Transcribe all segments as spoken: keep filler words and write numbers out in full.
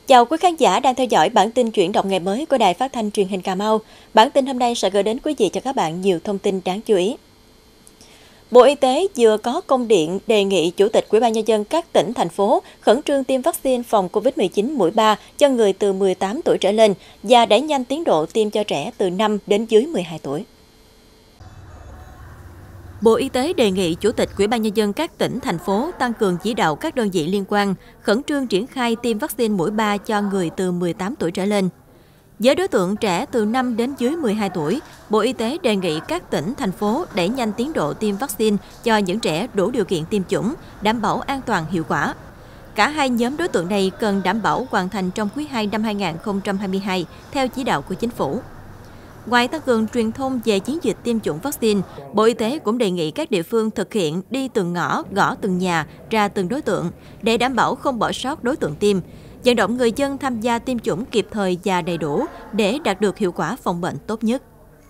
Chào quý khán giả đang theo dõi bản tin chuyển động ngày mới của Đài Phát thanh Truyền hình Cà Mau. Bản tin hôm nay sẽ gửi đến quý vị cho các bạn nhiều thông tin đáng chú ý. Bộ Y tế vừa có công điện đề nghị Chủ tịch Ủy ban Nhân dân các tỉnh, thành phố khẩn trương tiêm vaccine phòng Covid mười chín mũi ba cho người từ mười tám tuổi trở lên và đẩy nhanh tiến độ tiêm cho trẻ từ năm đến dưới mười hai tuổi. Bộ Y tế đề nghị Chủ tịch Ủy ban Nhân dân các tỉnh, thành phố tăng cường chỉ đạo các đơn vị liên quan khẩn trương triển khai tiêm vaccine mũi ba cho người từ mười tám tuổi trở lên. Với đối tượng trẻ từ năm đến dưới mười hai tuổi, Bộ Y tế đề nghị các tỉnh, thành phố đẩy nhanh tiến độ tiêm vaccine cho những trẻ đủ điều kiện tiêm chủng, đảm bảo an toàn hiệu quả. Cả hai nhóm đối tượng này cần đảm bảo hoàn thành trong quý hai năm hai nghìn không trăm hai mươi hai theo chỉ đạo của Chính phủ. Ngoài tăng cường truyền thông về chiến dịch tiêm chủng vaccine, Bộ Y tế cũng đề nghị các địa phương thực hiện đi từng ngõ, gõ từng nhà, ra từng đối tượng để đảm bảo không bỏ sót đối tượng tiêm, vận động người dân tham gia tiêm chủng kịp thời và đầy đủ để đạt được hiệu quả phòng bệnh tốt nhất.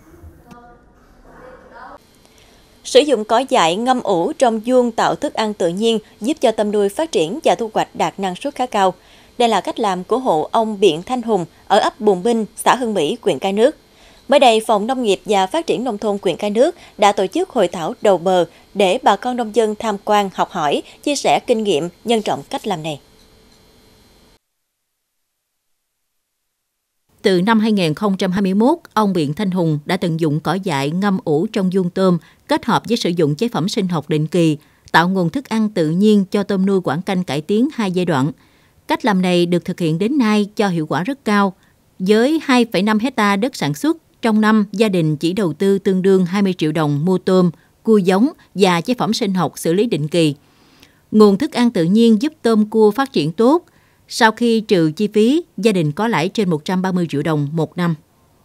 Sử dụng cỏ dại ngâm ủ trong vuông tạo thức ăn tự nhiên giúp cho tôm nuôi phát triển và thu hoạch đạt năng suất khá cao. Đây là cách làm của hộ ông Biện Thanh Hùng ở ấp Bùn Binh, xã Hưng Mỹ, huyện Cái Nước. Mới đây, Phòng Nông nghiệp và Phát triển Nông thôn huyện Cái Nước đã tổ chức hội thảo đầu bờ để bà con nông dân tham quan, học hỏi, chia sẻ kinh nghiệm, nhân rộng cách làm này. Từ năm hai nghìn không trăm hai mươi mốt, ông Biện Thanh Hùng đã tận dụng cỏ dại ngâm ủ trong vuông tôm kết hợp với sử dụng chế phẩm sinh học định kỳ, tạo nguồn thức ăn tự nhiên cho tôm nuôi quảng canh cải tiến hai giai đoạn. Cách làm này được thực hiện đến nay cho hiệu quả rất cao. Với hai phẩy năm hectare đất sản xuất, trong năm, gia đình chỉ đầu tư tương đương hai mươi triệu đồng mua tôm, cua giống và chế phẩm sinh học xử lý định kỳ. Nguồn thức ăn tự nhiên giúp tôm cua phát triển tốt. Sau khi trừ chi phí, gia đình có lãi trên một trăm ba mươi triệu đồng một năm.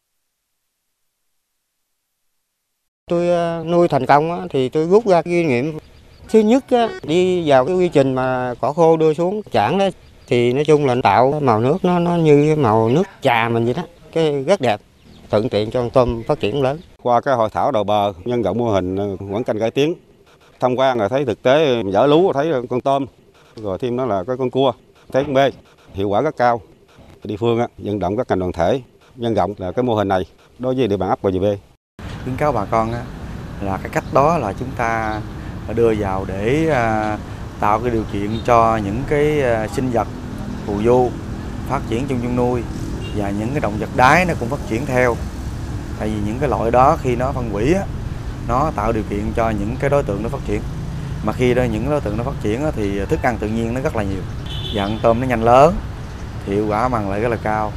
Tôi nuôi thành công thì tôi rút ra kinh nghiệm. Thứ nhất đi vào cái quy trình mà cỏ khô đưa xuống chản đó thì nói chung là tạo màu nước nó nó như màu nước trà mình vậy đó, cái rất đẹp, thuận tiện cho con tôm phát triển lớn. Qua cái hội thảo đầu bờ nhân rộng mô hình quảng canh cải tiến, tham quan rồi thấy thực tế dở lú thấy con tôm, rồi thêm đó là cái con cua, thấy con bê, hiệu quả rất cao. Địa phương vận động các ngành đoàn thể nhân rộng là cái mô hình này đối với địa bàn ấp Bà Dì Bê. Khuyến cáo bà con là cái cách đó là chúng ta đưa vào để tạo cái điều kiện cho những cái sinh vật phù du phát triển trong chăn nuôi và những cái động vật đáy nó cũng phát triển theo. Tại vì những cái loại đó khi nó phân hủy á, nó tạo điều kiện cho những cái đối tượng nó phát triển. Mà khi đó những đối tượng nó phát triển á, thì thức ăn tự nhiên nó rất là nhiều. Và ăn tôm nó nhanh lớn, thì hiệu quả mang lại rất là cao.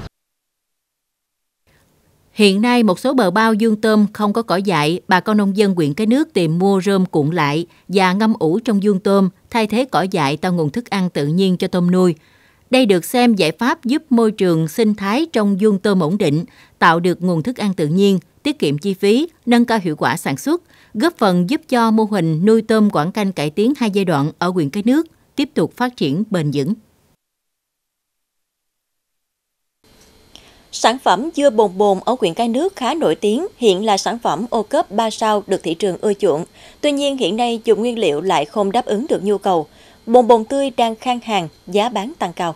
Hiện nay, một số bờ bao vuông tôm không có cỏ dại, bà con nông dân huyện Cái Nước tìm mua rơm cuộn lại và ngâm ủ trong vuông tôm, thay thế cỏ dại tạo nguồn thức ăn tự nhiên cho tôm nuôi. Đây được xem giải pháp giúp môi trường sinh thái trong vuông tôm ổn định, tạo được nguồn thức ăn tự nhiên, tiết kiệm chi phí, nâng cao hiệu quả sản xuất, góp phần giúp cho mô hình nuôi tôm quảng canh cải tiến hai giai đoạn ở huyện Cái Nước tiếp tục phát triển bền vững. Sản phẩm dưa bồn bồn ở huyện Cái Nước khá nổi tiếng, hiện là sản phẩm ô cốp ba sao được thị trường ưa chuộng. Tuy nhiên hiện nay dùng nguyên liệu lại không đáp ứng được nhu cầu. Bồn bồn tươi đang khan hàng, giá bán tăng cao.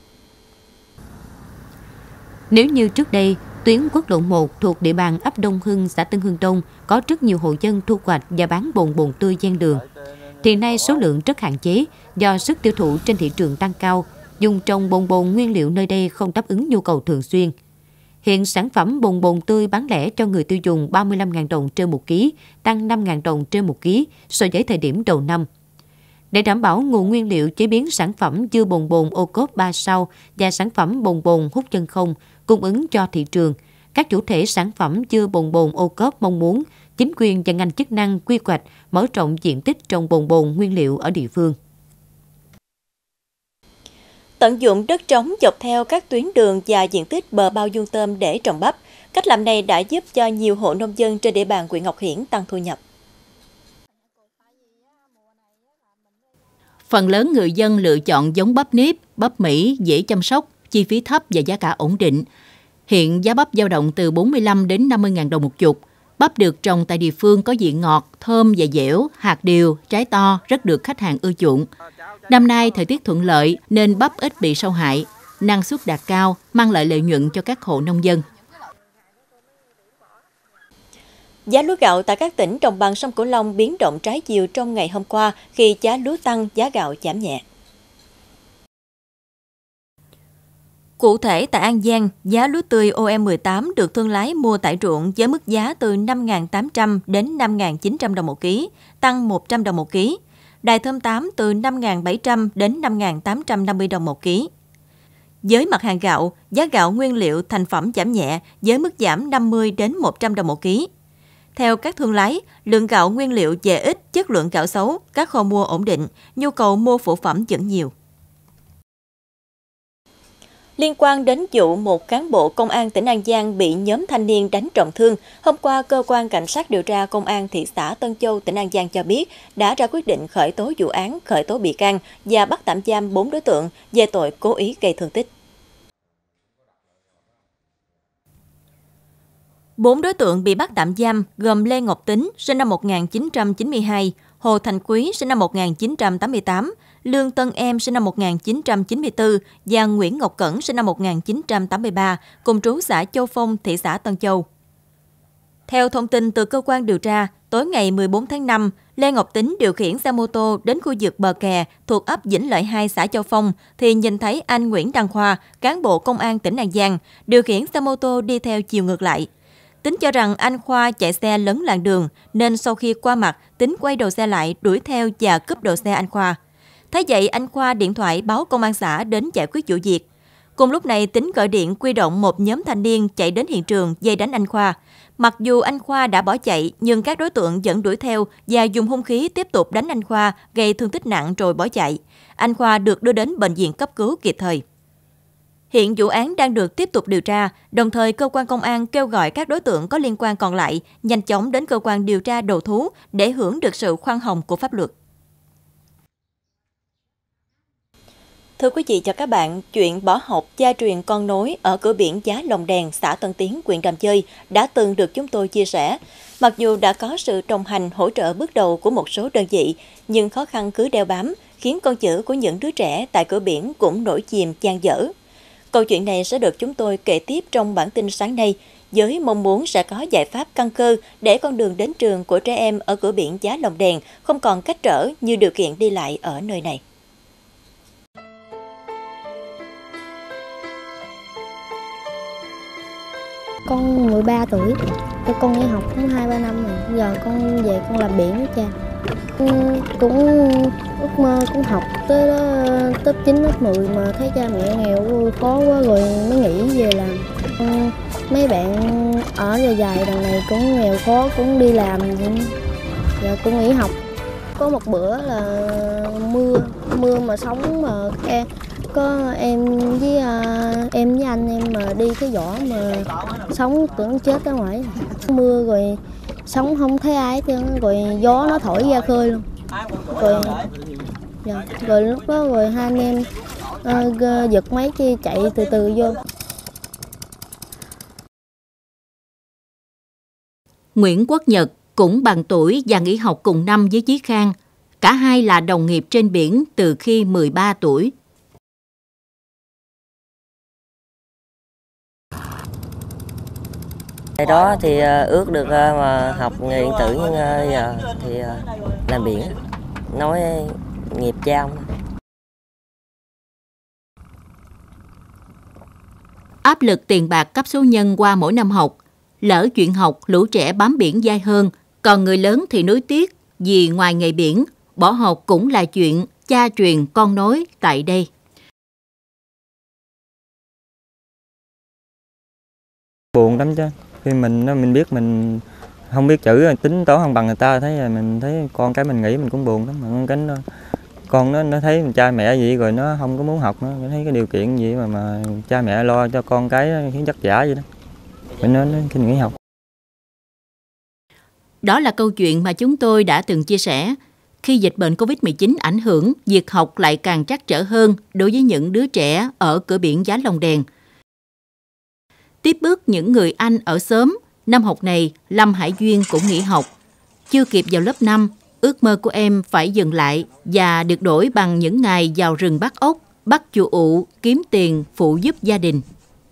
Nếu như trước đây, tuyến quốc lộ một thuộc địa bàn ấp Đông Hưng, xã Tân Hưng Đông có rất nhiều hộ dân thu hoạch và bán bồn bồn tươi ven đường, thì nay số lượng rất hạn chế do sức tiêu thụ trên thị trường tăng cao. Dùng trồng bồn bồn nguyên liệu nơi đây không đáp ứng nhu cầu thường xuyên. Hiện sản phẩm bồn bồn tươi bán lẻ cho người tiêu dùng ba mươi lăm nghìn đồng trên một ký, tăng năm nghìn đồng trên một ký so với thời điểm đầu năm. Để đảm bảo nguồn nguyên liệu chế biến sản phẩm dưa bồn bồn ô cốp ba sao và sản phẩm bồn bồn hút chân không cung ứng cho thị trường, các chủ thể sản phẩm dưa bồn bồn ô cốp mong muốn chính quyền và ngành chức năng quy hoạch mở rộng diện tích trồng bồn bồn nguyên liệu ở địa phương. Tận dụng đất trống dọc theo các tuyến đường và diện tích bờ bao vuông tôm để trồng bắp. Cách làm này đã giúp cho nhiều hộ nông dân trên địa bàn huyện Ngọc Hiển tăng thu nhập. Phần lớn người dân lựa chọn giống bắp nếp, bắp Mỹ dễ chăm sóc, chi phí thấp và giá cả ổn định. Hiện giá bắp dao động từ bốn mươi lăm đến năm mươi nghìn đồng một chục. Bắp được trồng tại địa phương có vị ngọt, thơm và dẻo, hạt đều, trái to, rất được khách hàng ưa chuộng. Năm nay thời tiết thuận lợi nên bắp ít bị sâu hại. năng suất đạt cao, mang lại lợi nhuận cho các hộ nông dân. Giá lúa gạo tại các tỉnh đồng bằng sông Cửu Long biến động trái chiều trong ngày hôm qua khi giá lúa tăng, giá gạo giảm nhẹ. Cụ thể, tại An Giang, giá lúa tươi O M mười tám được thương lái mua tại ruộng với mức giá từ năm nghìn tám trăm đến năm nghìn chín trăm đồng một ký, tăng một trăm đồng một ký. Đài Thơm tám từ năm nghìn bảy trăm đến năm nghìn tám trăm năm mươi đồng một ký. Với mặt hàng gạo, giá gạo nguyên liệu thành phẩm giảm nhẹ với mức giảm năm mươi đến một trăm đồng một ký. Theo các thương lái, lượng gạo nguyên liệu về ít, chất lượng gạo xấu, các kho mua ổn định, nhu cầu mua phụ phẩm vẫn nhiều. Liên quan đến vụ một cán bộ công an tỉnh An Giang bị nhóm thanh niên đánh trọng thương, hôm qua, Cơ quan Cảnh sát điều tra Công an thị xã Tân Châu, tỉnh An Giang cho biết đã ra quyết định khởi tố vụ án, khởi tố bị can và bắt tạm giam bốn đối tượng về tội cố ý gây thương tích. Bốn đối tượng bị bắt tạm giam gồm Lê Ngọc Tính, sinh năm một nghìn chín trăm chín mươi hai, Hồ Thành Quý, sinh năm một nghìn chín trăm tám mươi tám, Lương Tân Em, sinh năm một nghìn chín trăm chín mươi tư và Nguyễn Ngọc Cẩn, sinh năm một nghìn chín trăm tám mươi ba, cùng trú xã Châu Phong, thị xã Tân Châu. Theo thông tin từ cơ quan điều tra, tối ngày mười bốn tháng năm, Lê Ngọc Tính điều khiển xe mô tô đến khu vực bờ kè thuộc ấp Vĩnh Lợi hai, xã Châu Phong thì nhìn thấy anh Nguyễn Đăng Khoa, cán bộ công an tỉnh An Giang, điều khiển xe mô tô đi theo chiều ngược lại. Tính cho rằng anh Khoa chạy xe lấn làn đường, nên sau khi qua mặt, Tính quay đầu xe lại, đuổi theo và cướp đầu xe anh Khoa. Thấy vậy, anh Khoa điện thoại báo công an xã đến giải quyết vụ việc. Cùng lúc này, Tính gọi điện huy động một nhóm thanh niên chạy đến hiện trường vây đánh anh Khoa. Mặc dù anh Khoa đã bỏ chạy, nhưng các đối tượng vẫn đuổi theo và dùng hung khí tiếp tục đánh anh Khoa, gây thương tích nặng rồi bỏ chạy. Anh Khoa được đưa đến bệnh viện cấp cứu kịp thời. Hiện vụ án đang được tiếp tục điều tra, đồng thời cơ quan công an kêu gọi các đối tượng có liên quan còn lại nhanh chóng đến cơ quan điều tra đầu thú để hưởng được sự khoan hồng của pháp luật. Thưa quý vị và các bạn, chuyện bỏ học cha truyền con nối ở cửa biển Giá Lồng Đèn, xã Tân Tiến, huyện Đầm Chơi đã từng được chúng tôi chia sẻ. Mặc dù đã có sự đồng hành hỗ trợ bước đầu của một số đơn vị, nhưng khó khăn cứ đeo bám, khiến con chữ của những đứa trẻ tại cửa biển cũng nổi chìm dang dở. Câu chuyện này sẽ được chúng tôi kể tiếp trong bản tin sáng nay, với mong muốn sẽ có giải pháp căn cơ để con đường đến trường của trẻ em ở cửa biển Giá Lồng Đèn không còn cách trở như điều kiện đi lại ở nơi này. Con mười ba tuổi, cho con đi học cũng hai ba năm rồi, giờ con về con làm biển với cha. Cũng ước mơ cũng học tới đó, top chín, lớp mười mà thấy cha mẹ nghèo khó quá rồi mới nghỉ về làm. Mấy bạn ở dài dài đằng này cũng nghèo khó, cũng đi làm, giờ cũng nghỉ học. Có một bữa là mưa, mưa mà sóng mà em, có em với em với anh em mà đi cái vỏ mà sóng tưởng chết ở ngoài. Mưa rồi sóng không thấy ai chứ, rồi gió nó thổi ra khơi luôn. Rồi, dạ, rồi lúc đó rồi hai anh em uh, giật máy kia chạy từ từ vô. Nguyễn Quốc Nhật cũng bằng tuổi và nghỉ học cùng năm với Chí Khang. Cả hai là đồng nghiệp trên biển từ khi mười ba tuổi. Cái đó thì ước được mà học nghề điện tử, nhưng giờ thì làm biển, nói nghiệp cha ông. Áp lực tiền bạc cấp số nhân qua mỗi năm học, lỡ chuyện học lũ trẻ bám biển dai hơn, còn người lớn thì nuối tiếc vì ngoài nghề biển, bỏ học cũng là chuyện cha truyền con nối tại đây. Buồn lắm chứ. Khi mình mình biết mình không biết chữ, tính toán không bằng người ta, thấy mình thấy con cái mình nghĩ mình cũng buồn lắm. Mà con cái nó, con nó nó thấy cha mẹ gì rồi nó không có muốn học nữa, nó thấy cái điều kiện gì mà mà cha mẹ lo cho con cái khiến vất vả vậy đó. Mình nó khi nghỉ học. Đó là câu chuyện mà chúng tôi đã từng chia sẻ. Khi dịch bệnh covid mười chín ảnh hưởng, việc học lại càng trắc trở hơn đối với những đứa trẻ ở cửa biển Giá Lồng Đèn. Tiếp bước những người anh ở xóm, năm học này Lâm Hải Duyên cũng nghỉ học. Chưa kịp vào lớp năm, ước mơ của em phải dừng lại và được đổi bằng những ngày vào rừng bắt ốc, bắt chủ ụ kiếm tiền phụ giúp gia đình.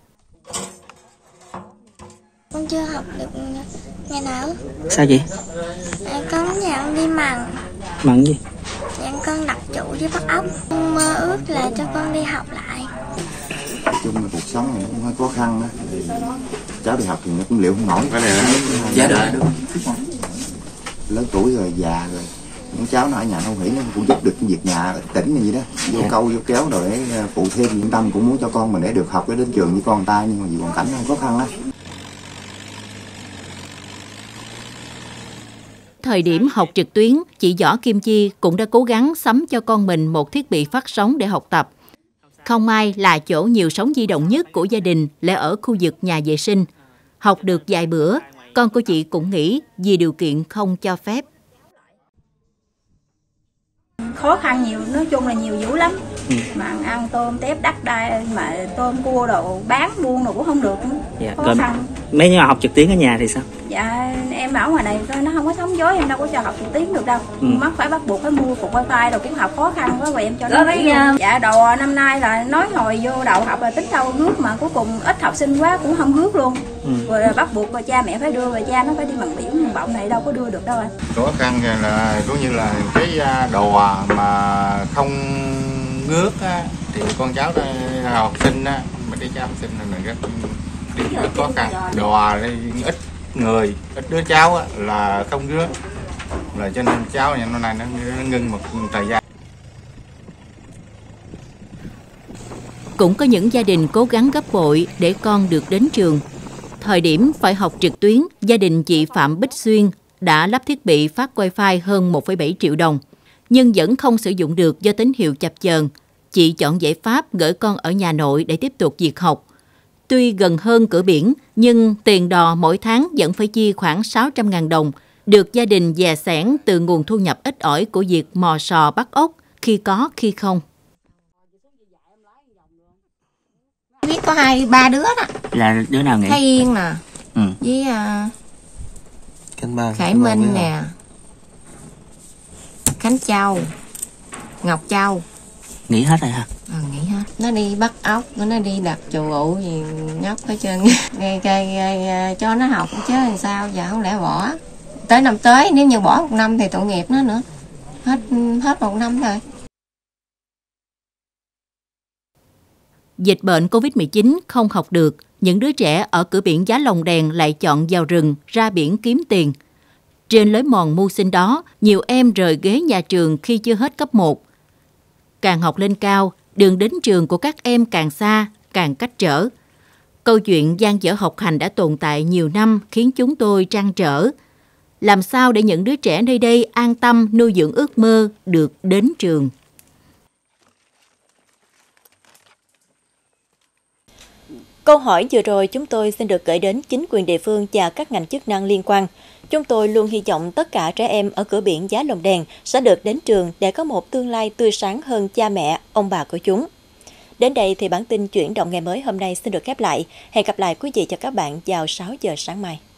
Con chưa học được ngày nào. Sao vậy? À, con nhà con đi mặn. Mặn gì? Dạ, con đặt trụ với bắt ốc. Con mơ ước là cho con đi học lại. Nói chung là cuộc sống này nó cũng hơi khó khăn đó. Cháu đi học thì nó cũng liệu không nổi. Cái này là giá đợi đúng. Lớn tuổi rồi, già rồi. Những cháu nó ở nhà không hỉ nó cũng giúp được việc nhà tỉnh như vậy đó. Vô câu vô kéo rồi để phụ thêm, yên tâm cũng muốn cho con mình để được học để đến trường với con người ta, nhưng mà vì hoàn cảnh nó khó khăn lắm. Thời điểm học trực tuyến, chị Võ Kim Chi cũng đã cố gắng sắm cho con mình một thiết bị phát sóng để học tập. Không may là chỗ nhiều sóng di động nhất của gia đình lại ở khu vực nhà vệ sinh. Học được vài bữa, con của chị cũng nghỉ vì điều kiện không cho phép. Khó khăn nhiều, nói chung là nhiều dữ lắm. Ừ. Mà ăn tôm tép đắt đai, mà tôm cua đồ bán buôn đồ cũng không được. Dạ, khó khăn. Mấy nhỏ học trực tuyến ở nhà thì sao? Dạ, em ở ngoài này nó không có thống dối, em đâu có cho học trực tuyến được đâu. Ừ. Mắc phải bắt buộc phải mua cục wifi rồi cũng học khó khăn quá rồi em cho nó lấy. Dạ, đồ năm nay là nói hồi vô đầu học là tính đâu rước, mà cuối cùng ít học sinh quá cũng không rước luôn. Ừ. Rồi bắt buộc rồi cha mẹ phải đưa, rồi cha nó phải đi bằng biển, bằng bọng này đâu có đưa được đâu anh. Khó khăn là cũng như là cái đồ mà không rước á, thì con cháu đó, học sinh á, mình đi cho học sinh là rất rất khó khăn. Đồ ít người, ít đứa cháu á, là không rước, là cho nên cháu nhà nó này nó, nó ngưng một thời gian. Cũng có những gia đình cố gắng gấp bội để con được đến trường. Thời điểm phải học trực tuyến, gia đình chị Phạm Bích Xuyên đã lắp thiết bị phát wifi hơn một phẩy bảy triệu đồng, nhưng vẫn không sử dụng được do tín hiệu chập chờn. Chị chọn giải pháp gửi con ở nhà nội để tiếp tục việc học. Tuy gần hơn cửa biển, nhưng tiền đò mỗi tháng vẫn phải chi khoảng sáu trăm nghìn đồng, được gia đình dè sẻn từ nguồn thu nhập ít ỏi của việc mò sò bắt ốc, khi có khi không. Biết có hai ba đứa đó. Là đứa nào nghỉ? Thái Yên nè, ừ. với uh, Khánh Ba, Khải Minh nè, Khánh Châu, Ngọc Châu. Nghỉ hết rồi hả? À, nghỉ hết. Nó đi bắt ốc, nó đi đặt chù ụ gì nhóc hết trơn. Gây, gây, gây, cho nó học chứ làm sao, giờ không lẽ bỏ. Tới năm tới nếu như bỏ một năm thì tội nghiệp nó nữa. Hết hết một năm rồi. Dịch bệnh Covid mười chín không học được, những đứa trẻ ở cửa biển Giá Lồng Đèn lại chọn vào rừng, ra biển kiếm tiền. Trên lối mòn mưu sinh đó, nhiều em rời ghế nhà trường khi chưa hết cấp một. Càng học lên cao, đường đến trường của các em càng xa, càng cách trở. Câu chuyện dang dở học hành đã tồn tại nhiều năm khiến chúng tôi trăn trở. Làm sao để những đứa trẻ nơi đây an tâm nuôi dưỡng ước mơ được đến trường? Câu hỏi vừa rồi chúng tôi xin được gửi đến chính quyền địa phương và các ngành chức năng liên quan. Chúng tôi luôn hy vọng tất cả trẻ em ở cửa biển Giá Lồng Đèn sẽ được đến trường để có một tương lai tươi sáng hơn cha mẹ, ông bà của chúng. Đến đây thì bản tin chuyển động ngày mới hôm nay xin được khép lại. Hẹn gặp lại quý vị và các bạn vào sáu giờ sáng mai.